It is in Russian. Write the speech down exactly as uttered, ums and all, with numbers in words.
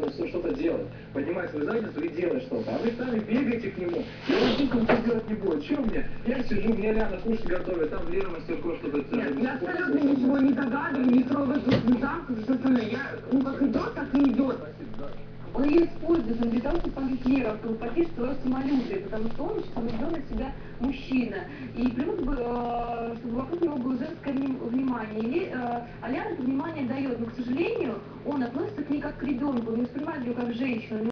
что-то делать, поднимать свою задницу и делать что-то. А вы сами бегаете к нему, и он ничего делать не будет. Что мне? Я сижу, мне Ляна кушать готовит, там Лера мастерко что-то... Нет, я абсолютно ничего не догадываю, не трогаю тут замков, что остальное. Я, ну как идет, так и идет. Он ее использует, он для того, чтобы погиб Лера, чтобы потешить свое самолюбие, потому что он очень самовлюбленный на себя мужчина. И привык бы, э, чтобы вокруг него было женское внимание. Или, э, а Ляна это внимание дает, но, к сожалению, он относится к ней как к ребенку, не воспринимает ее как женщину.